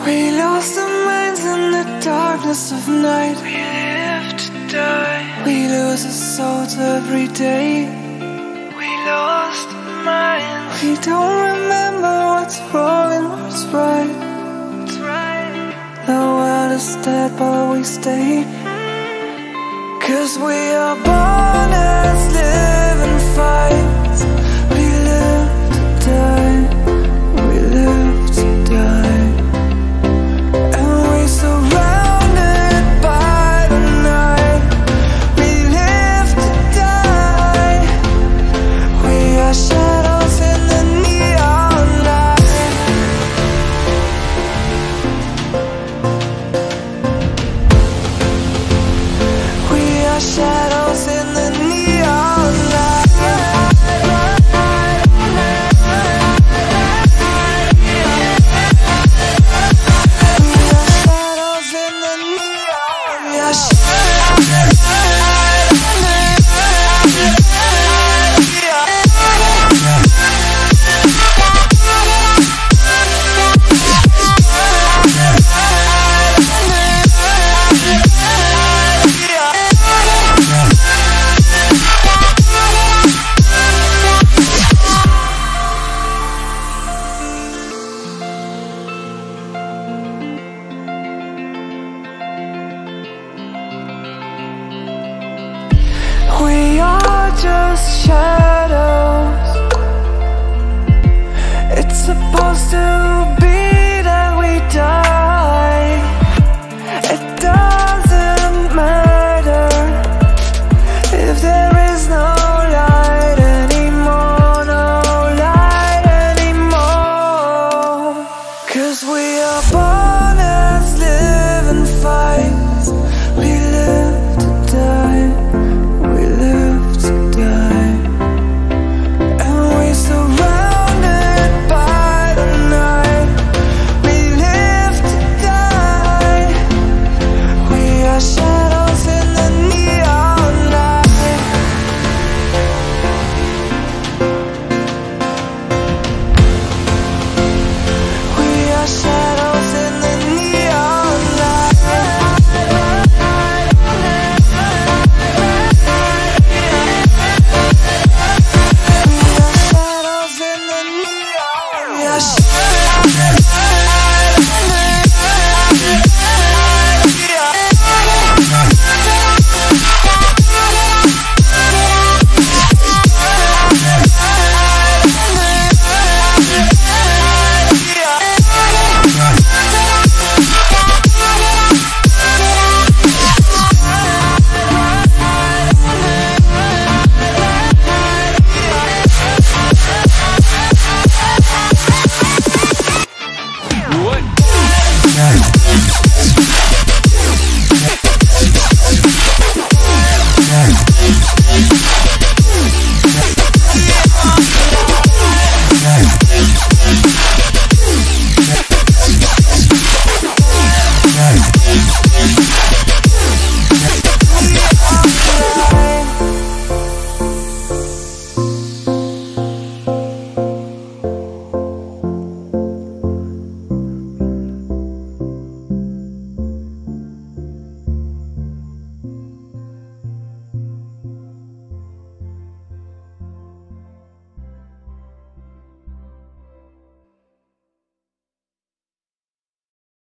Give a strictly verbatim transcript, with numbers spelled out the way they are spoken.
We lost our minds in the darkness of night. We live to die. We lose our souls every day. We lost our minds. We don't remember what's wrong and what's right. What's right. The world is dead but we stay. Cause we are born as living fights. We live to die. We live to die. And we surrounded by the night. We live to die. We are shadows in the neon light. We are shadows in the neon light. We are just